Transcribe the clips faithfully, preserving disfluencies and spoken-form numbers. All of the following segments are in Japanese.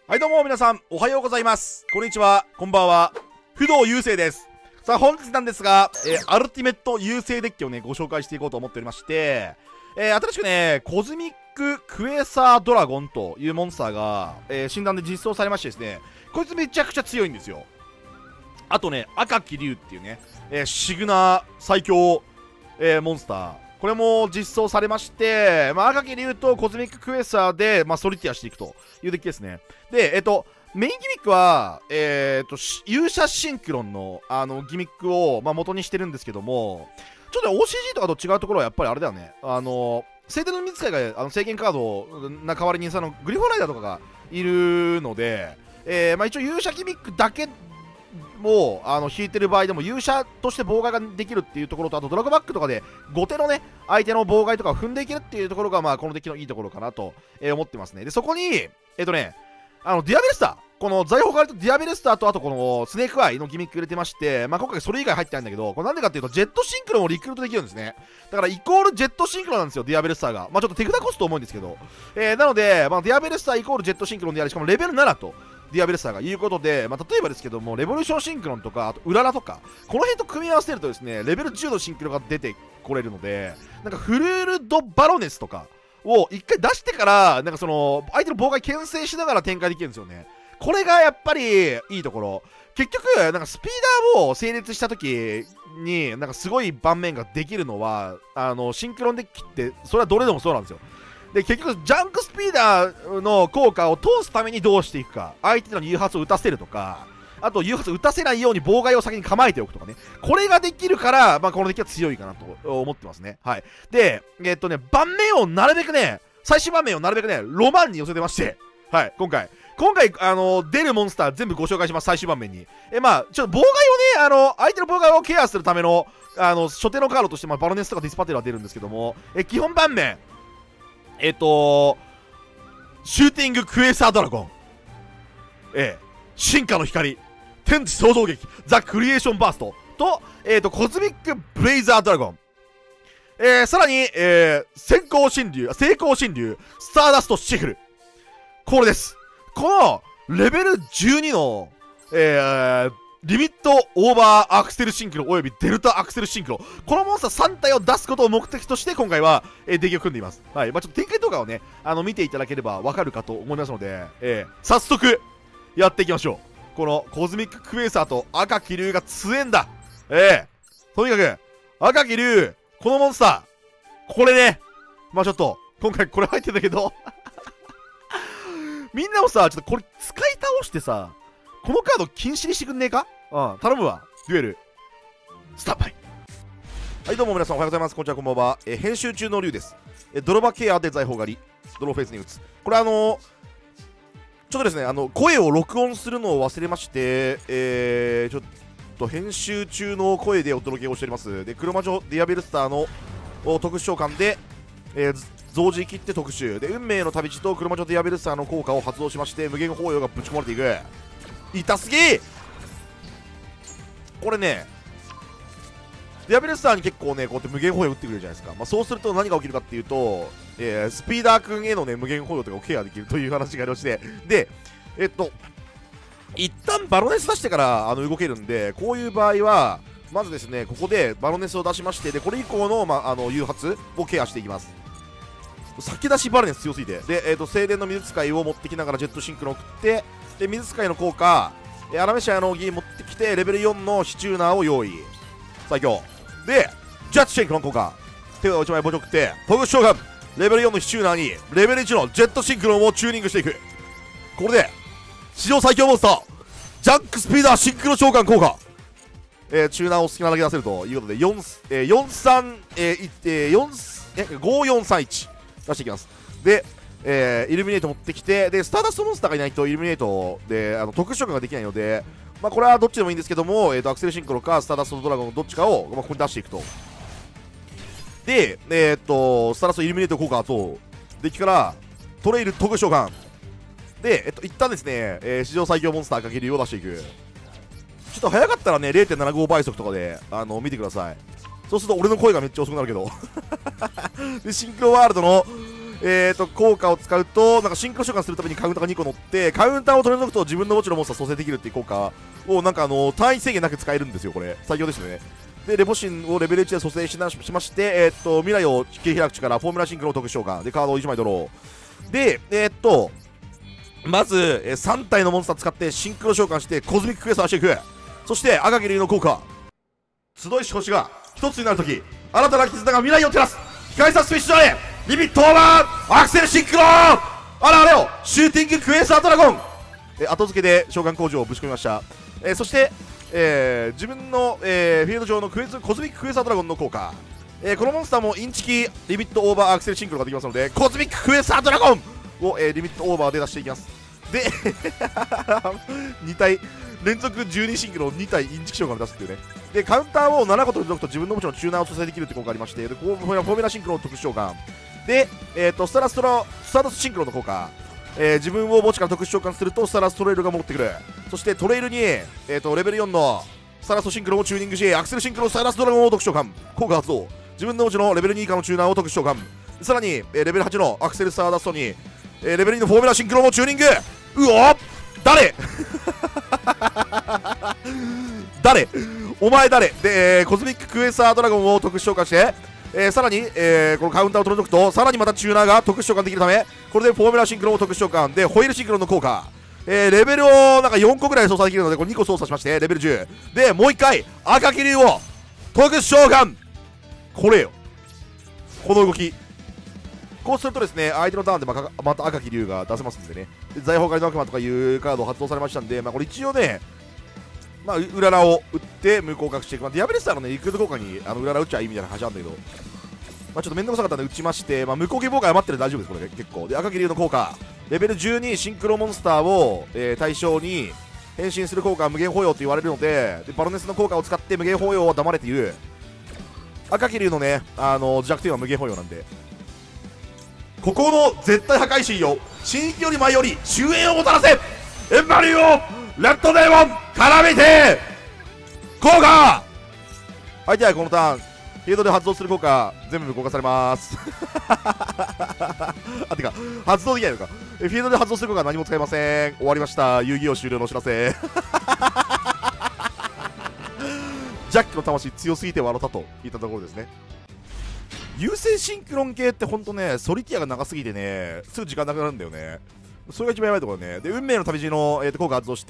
はいどうも皆さんおはようございます。こんにちは、こんばんは。不動優勢です。さあ本日なんですが、えー、アルティメット優勢デッキをねご紹介していこうと思っておりまして、えー、新しくねコズミッククエサードラゴンというモンスターが、えー、診断で実装されましてですね、こいつめちゃくちゃ強いんですよ。あとね赤き竜っていうね、えー、シグナ最強、えー、モンスター、これも実装されまして、まあ、赤き竜とコズミッククエサーで、まあ、ソリティアしていくというデッキですね。で、えっと、メインギミックは、えー、っと、勇者シンクロンの、あの、ギミックを、まあ、元にしてるんですけども、ちょっと オーシージー とかと違うところはやっぱりあれだよね。あの、聖典の水使いがあの制限カードな代わりにそのグリフォンライダーとかがいるので、えー、まあ、一応勇者ギミックだけもうあの引いてる場合でも勇者として妨害ができるっていうところと、あとドラゴバックとかで後手のね相手の妨害とかを踏んでいけるっていうところが、まあこのデッキのいいところかなと、えー、思ってますね。でそこにえっ、ー、とねあのディアベルスター、この財宝狩りとディアベルスターと、あとこのスネークアイのギミック入れてまして、まあ今回それ以外入ってないんだけど、これなんでかっていうとジェットシンクロンをリクルートできるんですね。だからイコールジェットシンクロンなんですよ、ディアベルスターが。まあちょっと手札コスト重いんですけど、えー、なので、まあ、ディアベルスターイコールジェットシンクロンであり、しかもレベルななとディアベルスターがいうことで、まあ、例えばですけども、レボリューションシンクロンとか、あとウララとか、この辺と組み合わせるとですね、レベルじゅうのシンクロが出てこれるので、なんかフルールドバロネスとかを一回出してから、なんかその、相手の妨害牽制しながら展開できるんですよね。これがやっぱりいいところ。結局、なんかスピーダーを成立した時に、なんかすごい盤面ができるのは、あの、シンクロンデッキって、それはどれでもそうなんですよ。で結局ジャンクスピーダーの効果を通すためにどうしていくか、相手の誘発を打たせるとか、あと誘発を打たせないように妨害を先に構えておくとかね、これができるから、まあ、このデッキは強いかなと思ってますね。はい。で、えっとね、盤面をなるべくね、最終盤面をなるべくね、ロマンに寄せてまして、はい、今回。今回、あのー、出るモンスター全部ご紹介します、最終盤面に。え、まあ、ちょっと妨害をね、あの、相手の妨害をケアするための、あの、初手のカードとして、まあ、バロネスとかディスパテルは出るんですけども、え、基本盤面、えっと、シューティングクエサードラゴン、ええ、進化の光、天地創造劇、ザ・クリエーションバーストと、えっと、コズミックブレイザードラゴン、えー、さらに、えー、先行神竜、成功神竜、スターダストシフル。これです。この、レベルじゅうにの、えー、リミットオーバーアクセルシンクロおよびデルタアクセルシンクロ、このモンスターさん体を出すことを目的として今回は、えー、デッキを組んでいます。はい。まあ、ちょっと展開動画をね、あの見ていただければわかるかと思いますので、えー、早速やっていきましょう。このコズミッククエーサーと赤き竜が強えんだ。えー、とにかく赤き竜、このモンスター、これね、まあちょっと今回これ入ってんだけどみんなもさ、ちょっとこれ使い倒してさ、このカード禁止にしてくんねえか？うん、頼むわ。デュエル、スタンバイ。はい、どうも皆さんおはようございます。こんにちは、こんばんは。えー、編集中の竜です。えー、ドロバケアで財宝狩り、ドローフェイスに打つ。これあのー、ちょっとですね、あの、声を録音するのを忘れまして、えー、ちょっと編集中の声でお届けをしております。で、黒魔女ディアベルスターの特殊召喚で、えー、増字切って特殊。で、運命の旅路と黒魔女ディアベルスターの効果を発動しまして、無限包容がぶち込まれていく。痛すぎー。これね、ディアベルスターに結構ね、こうやって無限包容打ってくれるじゃないですか。まあ、そうすると何が起きるかっていうと、えー、スピーダー君へのね、無限包容とかをケアできるという話がありまして、で、えっと、一旦バロネス出してからあの動けるんで、こういう場合は、まずですね、ここでバロネスを出しまして、で、これ以降の、まあ、あの誘発をケアしていきます。先出しバロネス強すぎて、で、えっと、聖殿の水使いを持ってきながらジェットシンクロンを送って、で、水使いの効果、えー、アラメシアの儀持ってきて、レベルよんのシチューナーを用意。最強。で、ジャッジシンクロン効果。手をいちまいボジョって、トグ召喚。レベルよんのシチューナーに、レベルいちのジェットシンクロンをチューニングしていく。これで、史上最強モンスター、ジャンクスピーダーシンクロ召喚効果。えー、チューナーを好きなだけ出せるということで、よん、えー、よん、さん、えー、えー、よん、え、ご、よん、さん、いち出していきます。で、えー、イルミネート持ってきて、で、スターダストモンスターがいないとイルミネートであの特殊召喚ができないので、まあ、これはどっちでもいいんですけども、えーと、アクセルシンクロかスターダストドラゴンどっちかを、まあ、ここに出していくと。で、えーと、スターダストイルミネート効果と、デッキからトレイル特殊召喚。で、えっと、一旦ですね、えー、史上最強モンスターかけるを出していく。ちょっと早かったらね、れいてんななご 倍速とかで、あの、見てください。そうすると俺の声がめっちゃ遅くなるけど。で、シンクロワールドの、 えーと、効果を使うと、なんかシンクロ召喚するためにカウンターがにこ乗って、カウンターを取り除くと自分の墓地のモンスター蘇生できるっていう効果を、なんかあの、単位制限なく使えるんですよ、これ。最強ですよね。で、レボシンをレベルいちで蘇生しなしまして、えーと、未来を切り開く力、フォーミュラシンクロを特殊召喚。で、カードをいちまいドロー。で、えーと、まず、えー、さん体のモンスター使ってシンクロ召喚して、コズミッククエストをしていく。そして、赤木流の効果。集いし星が一つになるとき、新たな絆が未来を照らす。光さスペシャルリミットオーバーアクセルシンクロあらあれよシューティングクエストドラゴンえ後付けで召喚工場をぶち込みました。えー、そして、えー、自分の、えー、フィールド上のクエスコズミッククエストドラゴンの効果、えー、このモンスターもインチキリミットオーバーアクセルシンクロができますので、コズミッククエストドラゴンを、えー、リミットオーバーで出していきます。でに体連続じゅうにシンクロをに体インチキ召喚を出すっていうね。でカウンターをなな個取り除くと自分の墓地のチューナーを蘇生できるって効果がありまして、でフォーミュラシンクロの特殊召喚で、えー、とスタラストラスターダストシンクロの効果、えー、自分を墓地から特殊召喚するとスタラストレイルが戻ってくる。そしてトレイルに、えー、とレベルよんのスタラストシンクロをチューニングし、アクセルシンクロスタラストドラゴンを特殊召喚効果発動。自分の墓地のレベルに以下のチューナーを特殊召喚。さらに、えー、レベルはちのアクセルスターダストに、えー、レベルにのフォーミュラシンクロもチューニング。うお誰誰お前誰で、えー、コズミッククエスタードラゴンを特殊召喚して、えー、さらに、えー、このカウンターを取り除くとさらにまたチューナーが特殊召喚できるため、これでフォーミュラシンクロを特殊召喚でホイールシンクロの効果、えー、レベルをなんかよんこぐらい操作できるのでこれにこ操作しましてレベルじゅうで、もういっかい赤木流を特殊召喚。これよこの動き。こうするとですね、相手のターンでまたまた赤木龍が出せますんでね。で財宝狩りの悪魔とかいうカードを発動されましたんで、まあ、これ一応ね、まあ、うららを打って無効化していく。まあ、ディアベレスターのね、リクルート効果にあのうらら打っちゃいいみたいな話なんだけど、まあ、ちょっと面倒くさかったんで打ちまして、まあ、無効系妨害余ってるんで大丈夫です、これ、ね、結構。で、赤木龍の効果、レベルじゅうにシンクロモンスターを、えー、対象に変身する効果は無限包容と言われるので、でバロネスの効果を使って無限包容を黙れている。赤木龍のね、あの弱点は無限包容なんで。ここの絶対破壊神よ、新規より前より終焉をもたらせ。エンマリオレッドデーモン絡めて効果。相手はこのターンフィールドで発動する効果全部無効化されますあ、てか発動できないのか。フィールドで発動する効果は何も使えません。終わりました。遊戯王終了のお知らせジャックの魂強すぎて笑ったといったところですね。優勢シンクロン系ってほんとね、ソリティアが長すぎてね、すぐ時間なくなるんだよね。それが一番やばいところね。で、運命の旅路の、えー、と効果発動して、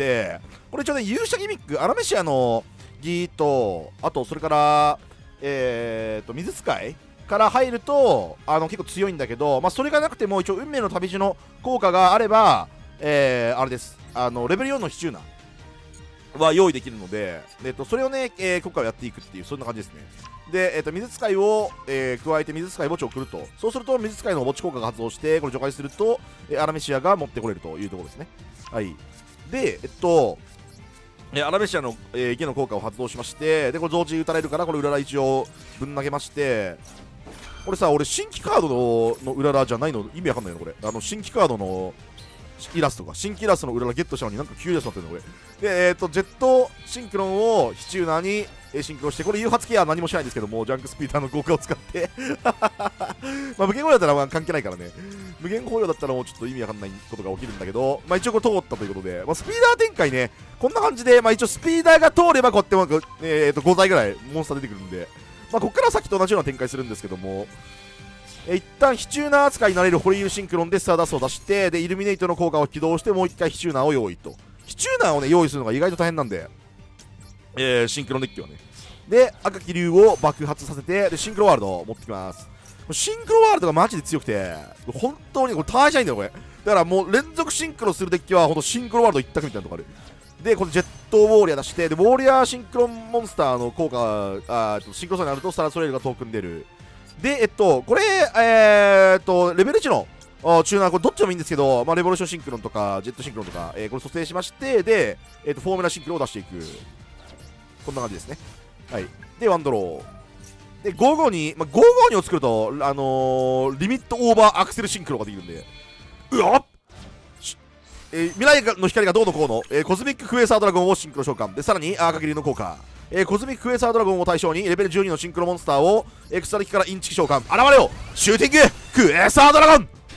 これ一応ね、勇者ギミック、アラメシアのギと、あと、それから、えーと、水使いから入ると、あの、結構強いんだけど、まあ、それがなくても、一応、運命の旅路の効果があれば、えー、あれです。あの、レベルよんのヒチューナは用意できるので、えー、とそれをね、えー、今回はやっていくっていう、そんな感じですね。で、えー、と水使いを、えー、加えて水使い墓地を送ると、そうすると水使いの墓地効果が発動して、これ除外すると、えー、アラメシアが持ってこれるというところですね。はい。で、えっと、えー、アラメシアの、えー、池の効果を発動しまして、で、これ同時に打たれるから、これ裏ら一応ぶん投げまして、これさ、俺、新規カードのの裏らじゃないの、意味わかんないの、これ。あの、新規カードのイラストか、新規イラストの裏らゲットしたのになんか急になってるの、これ。で、えっと、ジェットシンクロンをヒチューナーに、えー、シンクロして、これ誘発ケアは何もしないんですけども、ジャンクスピーダーの効果を使ってまあ無限包容だったらまあ関係ないからね。無限包容だったらもうちょっと意味わかんないことが起きるんだけど、まあ一応これ通ったということで、まあ、スピーダー展開ね、こんな感じで、まあ一応スピーダーが通ればこうやって、えー、とご体ぐらいモンスター出てくるんで、まあこっから先と同じような展開するんですけども、えー、一旦ヒチューナー扱いになれるホリールシンクロンでスターダストを出して、で、イルミネイトの効果を起動して、もう一回ヒチューナーを用意と。ヒチューナーをね、用意するのが意外と大変なんで、えー、シンクロンデッキはね。で、赤木龍を爆発させて、で、シンクロワールドを持ってきます。シンクロワールドがマジで強くて、本当にこれ大変じゃないんだよ、これ。だからもう連続シンクロするデッキは、ほんとシンクロワールド一択みたいなとこある。で、このジェットウォーリアー出して、で、ウォーリアーシンクロンモンスターの効果、あシンクロ差になると、スタラソレールがトークン出る。で、えっと、これ、えー、っと、レベルいちのチューナー、これどっちでもいいんですけど、まあ、レボリューションシンクロンとか、ジェットシンクロンとか、えー、これ蘇生しまして、で、えー、っと、フォーミュラシンクロンを出していく。こんな感じですね。はい。で、ワンドロー。で、ごーごーに、まあ、ごーごーにを作ると、あのー、リミットオーバーアクセルシンクロができるんで、うわっえー、未来の光がどうのこうの、えー、コズミッククエーサードラゴンをシンクロ召喚。で、さらに、赤切りの効果。えー、コズミッククエーサードラゴンを対象に、レベルじゅうにのシンクロモンスターを、エクストラ機からインチキ召喚。現れよシューティングクエーサードラゴン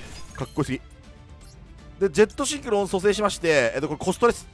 かっこよすぎ。でジェットシンクロン蘇生しまして、えっとこれコストです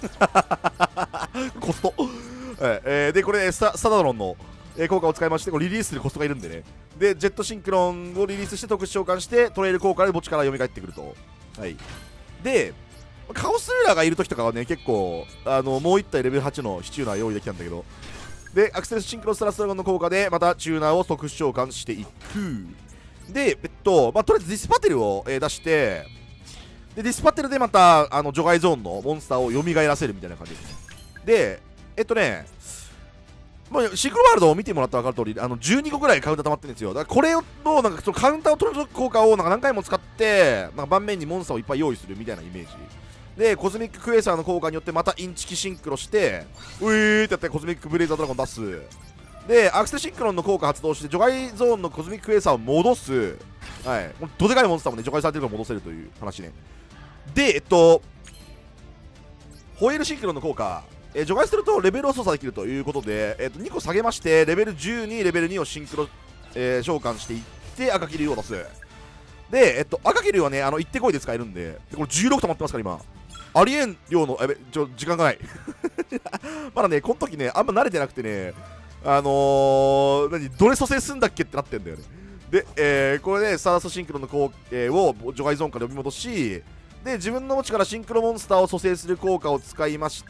コスト、はいえー、でこれスタ、スタダロンの、えー、効果を使いまして、これリリースするコストがいるんでね。でジェットシンクロンをリリースして特殊召喚してトレイル効果で墓地から蘇ってくると。はいでカオスルーラーがいる時とかはね、結構あのもういち体レベルはちのシチューナー用意できたんだけど、でアクセルシンクロストラスドラゴンの効果でまたチューナーを特殊召喚していく。でえっとまあとりあえずディスパテルを、えー、出して、でディスパテルでまたあの除外ゾーンのモンスターを蘇らせるみたいな感じですね。でえっとねまあ、シークロワールドを見てもらったら分かる通り、あのじゅうにこぐらいカウンター溜まってるんですよ。だからこれをなんかそのカウンターを取る効果をなんか何回も使ってなんか盤面にモンスターをいっぱい用意するみたいなイメージで、コズミッククエーサーの効果によってまたインチキシンクロしてウィーってやってコズミックブレイザードラゴン出す。でアクセルシンクロンの効果発動して除外ゾーンのコズミッククエーサーを戻す。はい、どでかいモンスターもね除外されてるから戻せるという話ね。でえっとホイールシンクロンの効果、えー、除外するとレベルを操作できるということで、えー、とにこ下げましてレベルじゅうにレベルにをシンクロ、えー、召喚していって赤切りを出す。で、えっと、赤切りはねあの行ってこいで使えるんで、でこれじゅうろく溜まってますから今ありえん量のやべちょ時間がないまだねこの時ねあんま慣れてなくてね、あのー、何どれ蘇生すんだっけってなってんだよね。で、えー、これでスターダストシンクロの効果、えー、を除外ゾーンから呼び戻し、で自分の墓地からシンクロモンスターを蘇生する効果を使いまして、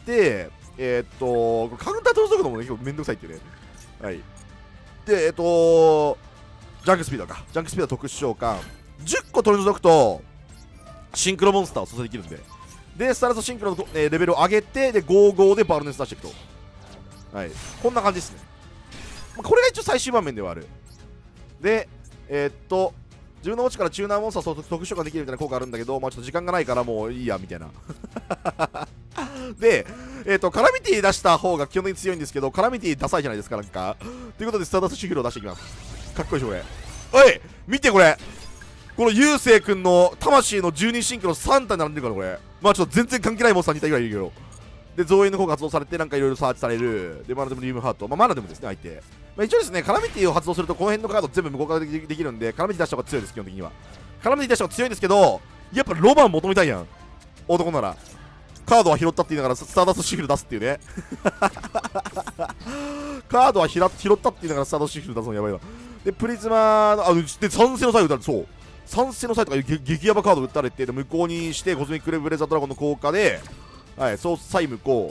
えー、っとカウンター取り除くのもね結構めんどくさいっていうね。はいでえー、っとジャンクスピードかジャンクスピード特殊召喚じゅっこ取り除くとシンクロモンスターを蘇生できるんで、でスターダストシンクロの、えー、レベルを上げてでごじゅうごでバルネス出していくと。はいこんな感じですね。まあ、これが一応最終盤面ではある。でえー、っと自分の墓地からチューナーモンスターを特殊召喚できるみたいな効果あるんだけど、まあちょっと時間がないからもういいやみたいなで、えー、とカラミティ出した方が基本的に強いんですけど、カラミティダサいじゃないですかなんか。ということでスターダストシュヒロを出していきます。かっこいいでしょこれ。おい見てこれ、このゆうせいくんの魂のじゅうにシンクロさん体並んでるからこれ。まあちょっと全然関係ないモンスターに体ぐらいいるけど、で増援の効果発動されてなんかいろいろサーチされる。でマナデムリームハート、まあ、マナデムですね相手。まあ、一応ですねカラミティを発動するとこの辺のカード全部無効化できるんで、カラミティ出した方が強いです基本的には。カラミティ出した方が強いんですけど、やっぱロマン求めたいやん男なら。カードは拾ったって言いながらスターダストシフル出すっていうねカードは拾ったって言いながらスターダストシフル出すのやばいわ。でプリズマのあで賛成の際打たれて、そう賛成の際とかいう激ヤバカード打たれて、で無効にしてコズミックレブレザードラゴンの効果で、はいそう際無効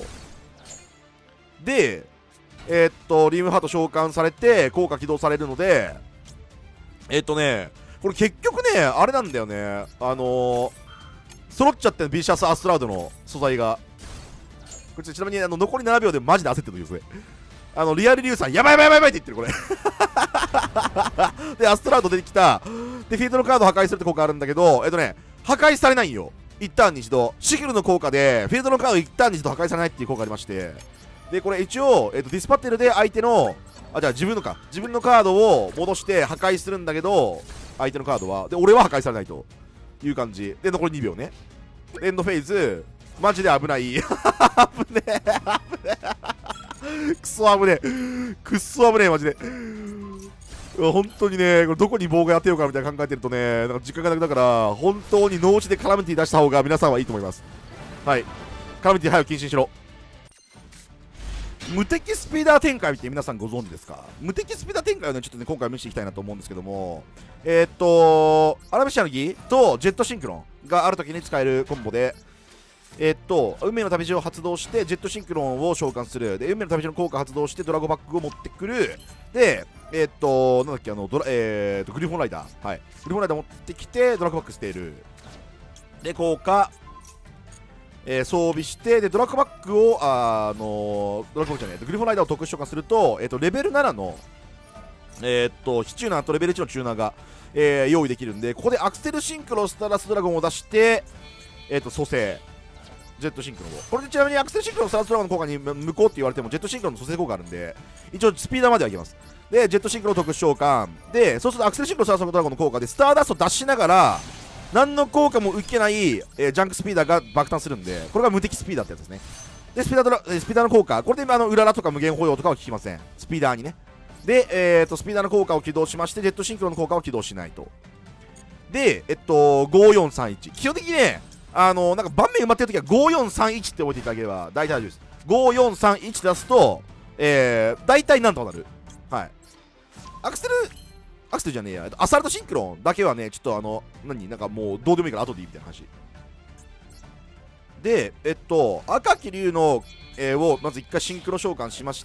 でえー、っとリームハート召喚されて効果起動されるので、えー、っとねこれ結局ねあれなんだよね、あのー、揃っちゃってるビシャス・アストラウドの素材が。これちなみにあの残りななびょうでマジで焦ってる時ですね。あのリアルリュウさんやばいやばいやばいやばいって言ってるこれでアストラウド出てきた。でフィールドのカードを破壊するって効果あるんだけど、えっとね破壊されないんよ一旦に一度。シグルの効果でフィールドのカード一旦に一度破壊されないっていう効果ありまして、でこれ一応、えっと、ディスパテルで相手のあじゃあ自分のか自分のカードを戻して破壊するんだけど、相手のカードはで俺は破壊されないという感じで、残りにびょうね。エンドフェイズマジで危ない危ねえ危ねえくそ危ねえくっそ危ねえマジで。本当にねこれどこに棒が当てようかみたいな考えてるとねなんか時間がなくだから、本当に脳死でカラミティ出した方が皆さんはいいと思います。はいカラミティ早く禁止にしろ。無敵スピーダー展開って皆さんご存知ですか？無敵スピーダー展開をねちょっとね今回見せていきたいなと思うんですけども、えー、っとアラビシャの儀とジェットシンクロンがあるときに使えるコンボで、えー、っと運命の旅路を発動してジェットシンクロンを召喚する。で運命の旅路の効果発動してドラゴバッグを持ってくる。でえー、っとなんだっけあのドラ、えー、っとグリフォンライダーはいグリフォンライダー持ってきてドラゴバッグ捨てる。で効果えー、装備してでドラッグバッグをあ、あのー、ドラッグバッグじゃないグリフォンライダーを特殊召喚すると、えー、とレベルななのえー、っとヒチューナーとレベルいちのチューナーが、えー、用意できるんで、ここでアクセルシンクロスタラスドラゴンを出してえー、っと蘇生ジェットシンクロンをこれでちなみにアクセルシンクロンスタラスドラゴンの効果に無効って言われてもジェットシンクロンの蘇生効果あるんで一応スピーダーまではいけます。でジェットシンクロン特殊召喚でそうするとアクセルシンクロンスタラスドラゴンの効果でスターダスト出しながら何の効果も受けない、えー、ジャンクスピーダーが爆誕するんで、これが無敵スピーダーってやつですね。でスピーダードラ、えー、スピーダーの効果これであのウララとか無限保養とかは効きませんスピーダーにね。で、えー、とスピーダーの効果を起動しましてジェットシンクロンの効果を起動しないと。 で、えっと、ごよんさんいち。基本的にね、あの、なんか盤面埋まってるときはごよんさんいちって置いていただければ大体大丈夫です。ごよんさんいち出すと、えー、大体なんとかなる。はい。アクセル、アクセルじゃねえや、アサルトシンクロンだけはね、ちょっとあの、何、なんかもうどうでもいいから後でいいみたいな話。で、えっと、赤き竜の、えー、をまず一回シンクロ召喚しまして、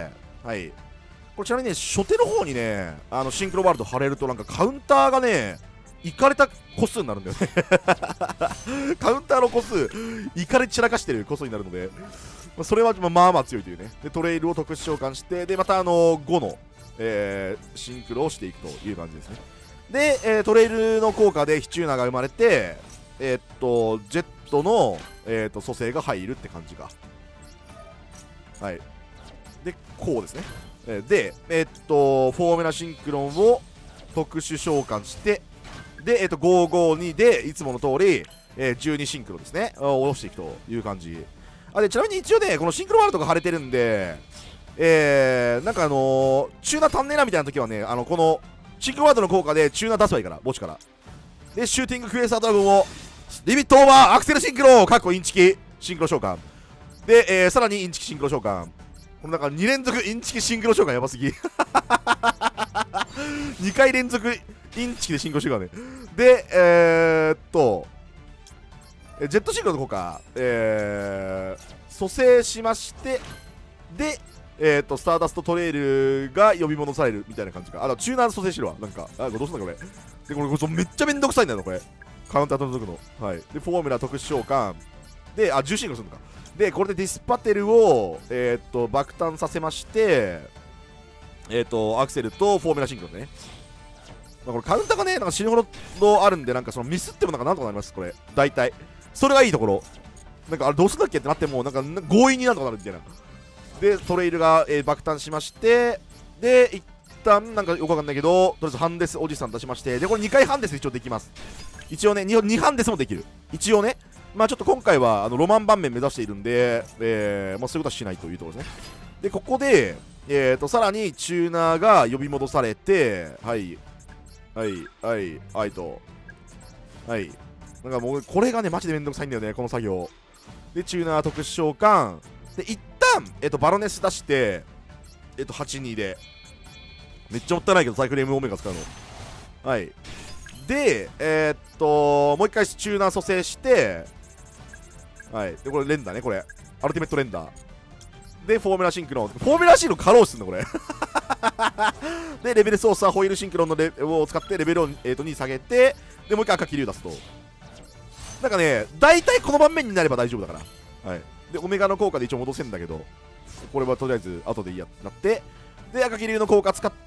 はい。これちなみにね、初手の方にね、あのシンクロワールド貼れると、なんかカウンターがね、いかれた個数になるんだよねカウンターの個数、いかれ散らかしてる個数になるので、まあ、それはまあまあ強いというね。で、トレイルを特殊召喚して、で、またあのごの、えー、シンクロをしていくという感じですね。で、えー、トレイルの効果でヒチューナが生まれて、えー、っと、ジェットの、えー、っと蘇生が入るって感じか。はい。で、こうですね。えー、で、えー、っと、フォーメラシンクロンを特殊召喚して、で、えー、っと、ごーごーにで、いつもの通り、えー、じゅうにシンクロですね。を下ろしていくという感じ。あ、で、ちなみに一応ね、このシンクロワールドが腫れてるんで、えー、なんかあのー、チューナー足んねえなみたいな時はね、あの、この、シンクロワールドの効果でチューナー出せばいいから、墓地から。で、シューティングクエーサードラゴンを、リミットオーバーアクセルシンクロかっこインチキシンクロ召喚。で、えー、さらにインチキシンクロ召喚。このなんかに連続インチキシンクロ召喚やばすぎ。にかい連続インチキでシンクロしてるからね。で、えー、っと、ジェットシンクロの効果、えー、蘇生しまして、で、えー、っと、スターダストトレイルが呼び戻されるみたいな感じか。あの、チューナー蘇生しろわ。なんか、あ、これどうすんだこれ。で、これ、これめっちゃめんどくさいんだよ、これ。カウンター届くの。はい。で、フォーミュラ特殊召喚。で、あ、じゅうシンクロするのか。で、これでディスパテルを、えー、っと、爆誕させまして、えー、っと、アクセルとフォーミュラシンクロね。まあ、これカウンターがね、なんか死ぬほどあるんで、なんかそのミスってもなんかなんとかなります、これ。大体。それがいいところ。なんか、あれどうすんだっけってなっても、なんか強引になんとかなるみたいな。で、トレイルが、えー、爆誕しまして、で、一旦、なんかよくわかんないけど、とりあえずハンデスおじさん出しまして、で、これにかいハンデス一応できます。一応ね、に, にハンデスもできる。一応ね。まあちょっと今回はあのロマン盤面目指しているんで、えーまあ、そういうことはしないというところですね。で、ここで、えー、とさらにチューナーが呼び戻されて、はい、はい、はい、はいと、はい。なんかもう、これがね、マジでめんどくさいんだよね、この作業。で、チューナー特殊召喚。で、一旦、えっ、ー、と、バロネス出して、えっ、ー、と、はちにで。めっちゃもったいないけど、サイクル エム オメガ使うの。はい。で、えー、っと、もう一回チューナー蘇生して、はい。で、これ連打ね、これ。アルティメット連打。で、フォーメラシンクロン。フォーメラシンクロン過労すんの、これ。で、レベル操作、ホイールシンクロンのレを使ってレベルを、えー、とに下げて、で、もう一回赤気流出すと。なんかね、大体この盤面になれば大丈夫だから。はい。で、オメガの効果で一応戻せんだけど、これはとりあえず後でいいやなって、で、赤気流の効果使って、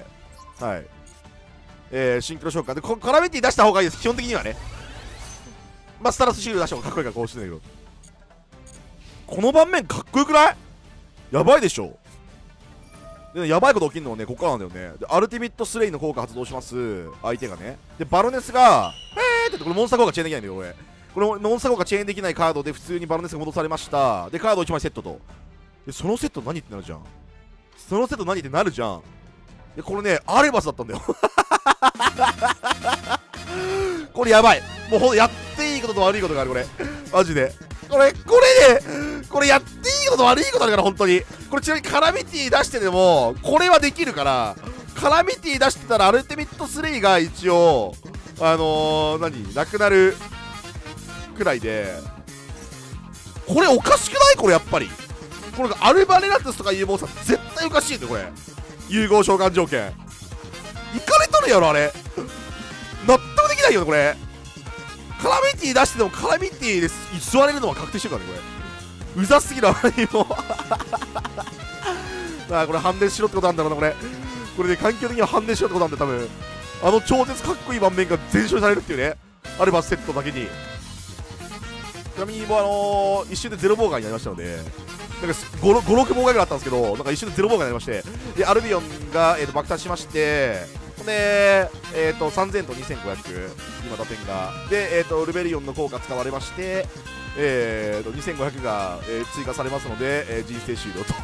はい。えー、シンクロ召喚で、こカラメティ出した方がいいです、基本的にはね。まあ、スタラスシール出した方がかっこいいからこうしてんだけど。この盤面かっこよくない？やばいでしょ。で、ね、やばいこと起きるのはね、ここからなんだよね。で、アルティミットスレイの効果発動します。相手がね。で、バロネスが、えーって、これモンスター効果チェーンできないんだよ、これ。これモンスター効果チェーンできないカードで普通にバロネスが戻されました。で、カードいちまいセットと。で、そのセット何ってなるじゃん。そのセット何ってなるじゃん。で、これね、アレバスだったんだよ。これやばい。もうほんとやっていいことと悪いことがある、これ。マジで。これ、これね、これやっていいことと悪いことあるから、本当に。これちなみにカラミティ出してでも、これはできるから、カラミティ出してたらアルティミットスレイが一応、あのー、何なくなるくらいで、これおかしくないこれやっぱり。これアルバレラトゥスとかいうモンスター絶対おかしいんだよ、これ。融合召喚条件。いかれとるやろ、あれ。納得できないよね、これ。カラミティ出しててもカラミティで居座れるのは確定してるからね、これ。うざすぎる、あまりにも。あ、これ反転しろってことなんだろうな、これ。これね、環境的には反転しろってことなんだよ、多分。あの超絶かっこいい盤面が全勝されるっていうね。アルバスセットだけに。ちなみにもうあのー、一瞬でゼロ妨害になりましたので、なんかご、ろく妨害ぐらいあったんですけど、なんか一瞬でゼロ妨害になりまして、で、アルビオンが、えー、と爆誕しまして、で、えー、とさんぜんとにせんごひゃく、今打点が、で、えー、とルベリオンの効果使われまして、えー、とにせんごひゃくが、えー、追加されますので、えー、人生終了と。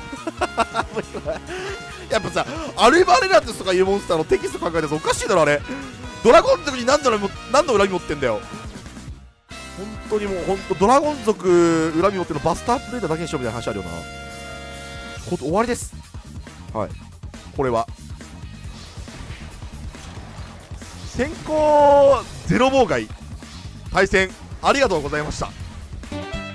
やっぱさ、アルバレラトゥスとかいうモンスターのテキスト考えたやつおかしいだろ、あれ。 ドラゴン族に何の恨みも何の恨み持ってんだよ。本当にもう本当ドラゴン族恨み持ってるのバスタープレーターだけにしようみたいな話あるよな。こと終わりです。はい、これは先行ゼロ妨害対戦ありがとうございました。